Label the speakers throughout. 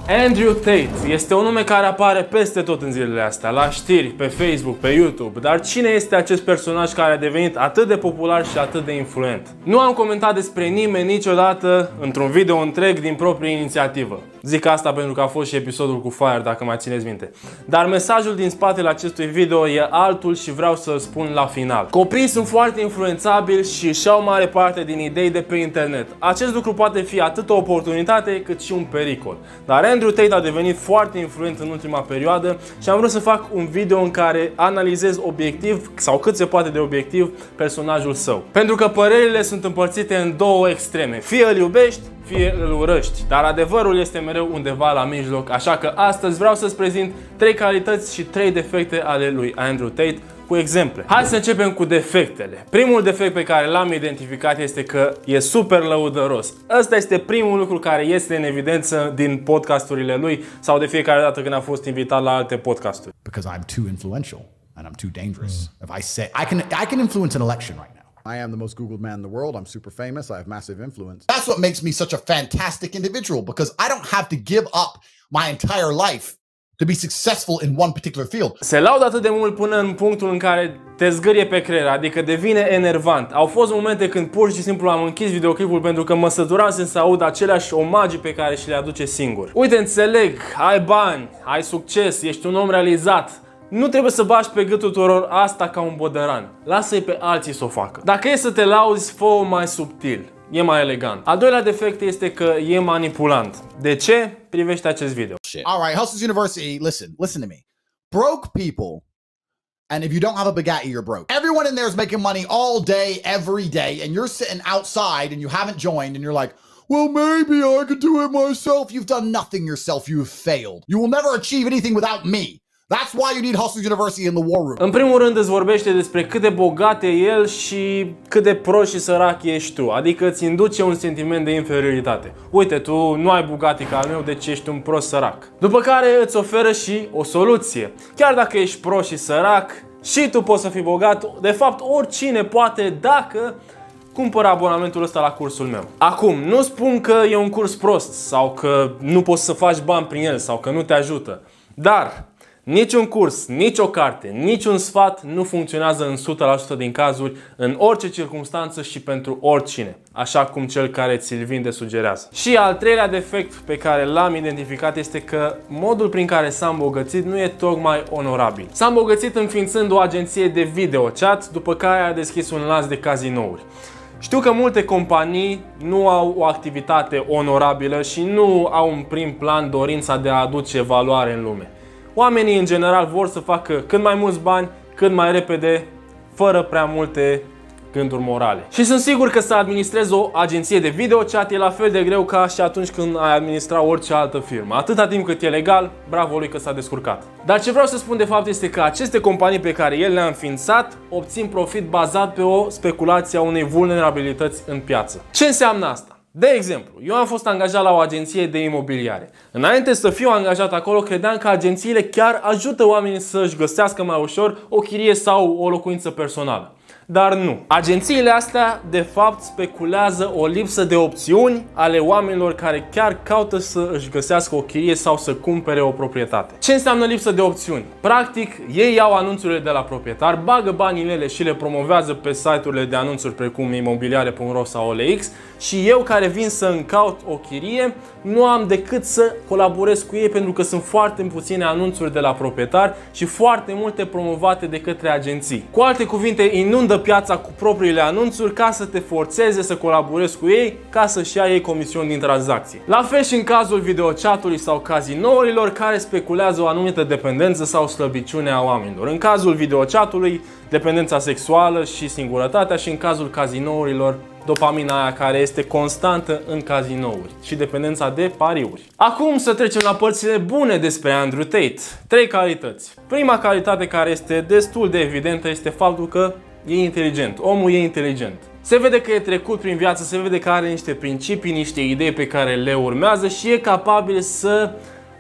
Speaker 1: Andrew Tate este un nume care apare peste tot în zilele astea, la știri, pe Facebook, pe YouTube, dar cine este acest personaj care a devenit atât de popular și atât de influent? Nu am comentat despre nimeni niciodată într-un video întreg din proprie inițiativă. Zic asta pentru că a fost și episodul cu Fire, dacă mai țineți minte. Dar mesajul din spatele acestui video e altul și vreau să-l spun la final. Copiii sunt foarte influențabili și își iau mare parte din idei de pe internet. Acest lucru poate fi atât o oportunitate cât și un pericol. Dar Andrew Tate a devenit foarte influent în ultima perioadă și am vrut să fac un video în care analizez obiectiv sau cât se poate de obiectiv personajul său. Pentru că părerile sunt împărțite în două extreme. Fie îl iubești, fie îl urăști, dar adevărul este mereu undeva la mijloc, așa că astăzi vreau să-ți prezint 3 calități și 3 defecte ale lui Andrew Tate cu exemple. Hai să începem cu defectele. Primul defect pe care l-am identificat este că e super lăudăros. Ăsta este primul lucru care este în evidență din podcasturile lui sau de fiecare dată când a fost invitat la alte podcasturi.
Speaker 2: Because I'm too influential and I'm too dangerous. If I say I can influence an election right now.
Speaker 3: I am the most Googled man in the world. I'm super famous. I have massive influence.
Speaker 2: That's what makes me such a fantastic individual, because I don't have to give up my entire life to be successful in one particular field.
Speaker 1: Se laudă atât de mult până în punctul în care te zgârie pe creier, adică devine enervant. Au fost momente când pur și simplu am închis videoclipul pentru că mă săturasem să aud aceleași omagii pe care și le aduce singur. Uite, înțeleg, ai bani, ai succes, ești un om realizat. Nu trebuie să bagi pe gâtul tuturor asta ca un bodăran. Lasă-i pe alții să o facă. Dacă e să te lauzi, fă-o mai subtil. E mai elegant. Al doilea defect este că e manipulant. De ce? Privește acest video.
Speaker 2: All right, Hustlers University, listen to me. Broke people, and if you don't have a Bugatti, you're broke. Everyone in there is making money all day, every day, and you're sitting outside and you haven't joined and you're like, well, maybe I could do it myself. You've done nothing yourself. You've failed. You will never achieve anything without me. That's why you need Hustlers University in the war room.
Speaker 1: În primul rând îți vorbește despre cât de bogat e el și cât de prost și sărac ești tu. Adică îți induce un sentiment de inferioritate. Uite, tu nu ai Bugatti ca al meu, deci ești un prost sărac. După care îți oferă și o soluție. Chiar dacă ești prost și sărac, și tu poți să fii bogat. De fapt, oricine poate dacă cumpără abonamentul ăsta la cursul meu. Acum, nu spun că e un curs prost sau că nu poți să faci bani prin el sau că nu te ajută. Dar niciun curs, nicio carte, niciun sfat nu funcționează în 100% din cazuri, în orice circunstanță și pentru oricine, așa cum cel care ți-l vinde sugerează. Și al treilea defect pe care l-am identificat este că modul prin care s-a îmbogățit nu e tocmai onorabil. S-a îmbogățit înființând o agenție de video chat, după care a deschis un lanț de cazinouri. Știu că multe companii nu au o activitate onorabilă și nu au în prim plan dorința de a aduce valoare în lume. Oamenii în general vor să facă cât mai mulți bani, cât mai repede, fără prea multe gânduri morale. Și sunt sigur că să administrezi o agenție de video chat e la fel de greu ca și atunci când ai administra orice altă firmă. Atâta timp cât e legal, bravo lui că s-a descurcat. Dar ce vreau să spun de fapt este că aceste companii pe care el le-a înființat obțin profit bazat pe o speculație a unei vulnerabilități în piață. Ce înseamnă asta? De exemplu, eu am fost angajat la o agenție de imobiliare. Înainte să fiu angajat acolo, credeam că agențiile chiar ajută oamenii să-și găsească mai ușor o chirie sau o locuință personală. Dar nu. Agențiile astea, de fapt, speculează o lipsă de opțiuni ale oamenilor care chiar caută să își găsească o chirie sau să cumpere o proprietate. Ce înseamnă lipsă de opțiuni? Practic, ei iau anunțurile de la proprietar, bagă banii în ele și le promovează pe site-urile de anunțuri precum imobiliare.ro sau OLX și eu care vin să îmi caut o chirie, nu am decât să colaborez cu ei pentru că sunt foarte puține anunțuri de la proprietar și foarte multe promovate de către agenții. Cu alte cuvinte, inundă piața cu propriile anunțuri ca să te forțeze să colaborezi cu ei ca să-și ia ei comisiuni din tranzacție. La fel și în cazul videochatului sau cazinourilor care speculează o anumită dependență sau slăbiciune a oamenilor. În cazul videochatului, dependența sexuală și singurătatea și în cazul cazinourilor, dopamina aia care este constantă în cazinouri și dependența de pariuri. Acum să trecem la părțile bune despre Andrew Tate. 3 calități. Prima calitate care este destul de evidentă este faptul că e inteligent. Omul e inteligent. Se vede că e trecut prin viață, se vede că are niște principii, niște idei pe care le urmează și e capabil să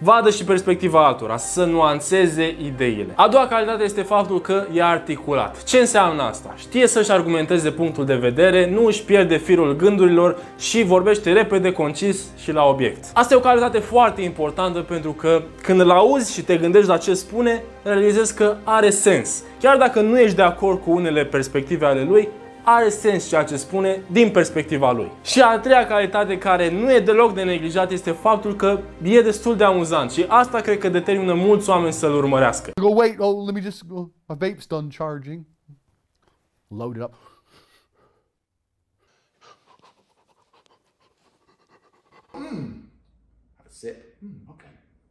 Speaker 1: vadă și perspectiva altora, să nuanțeze ideile. A doua calitate este faptul că e articulat. Ce înseamnă asta? Știe să-și argumenteze punctul de vedere, nu își pierde firul gândurilor și vorbește repede, concis și la obiect. Asta e o calitate foarte importantă pentru că când îl auzi și te gândești la ce spune, realizezi că are sens. Chiar dacă nu ești de acord cu unele perspective ale lui, are sens ceea ce spune din perspectiva lui. Și a treia calitate care nu e deloc de neglijat este faptul că e destul de amuzant și asta cred că determină mulți oameni să-l urmărească.
Speaker 4: Go, wait, oh, let me just go. My vape's done charging. Load it up.
Speaker 2: That's it. Okay.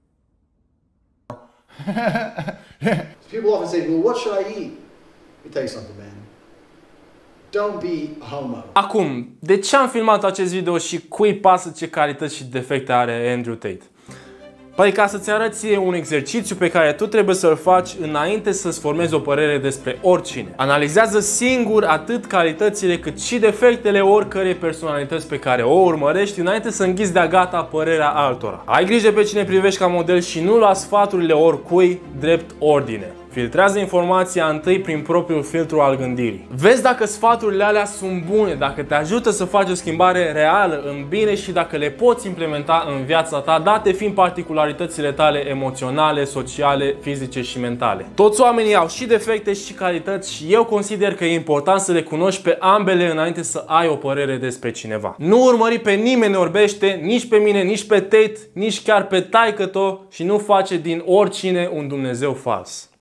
Speaker 2: People often say, well, what should I eat? Let me tell you something, man. Don't be a homo.
Speaker 1: Acum, de ce am filmat acest video și cui pasă ce calități și defecte are Andrew Tate? Păi ca să-ți arăți un exercițiu pe care tu trebuie să-l faci înainte să-ți formezi o părere despre oricine. Analizează singur atât calitățile cât și defectele oricărei personalități pe care o urmărești înainte să înghiți de-a gata părerea altora. Ai grijă pe cine privești ca model și nu lua sfaturile oricui drept ordine. Filtrează informația întâi prin propriul filtru al gândirii. Vezi dacă sfaturile alea sunt bune, dacă te ajută să faci o schimbare reală în bine și dacă le poți implementa în viața ta, date fiind particularitățile tale emoționale, sociale, fizice și mentale. Toți oamenii au și defecte și calități și eu consider că e important să le cunoști pe ambele înainte să ai o părere despre cineva. Nu urmări pe nimeni orbește, nici pe mine, nici pe Tate, nici chiar pe taică-to și nu face din oricine un Dumnezeu fals.